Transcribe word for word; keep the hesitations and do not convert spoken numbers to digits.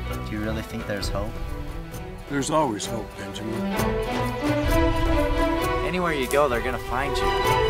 Do you really think there's hope? There's always hope, Benjamin. Anywhere you go, they're gonna find you.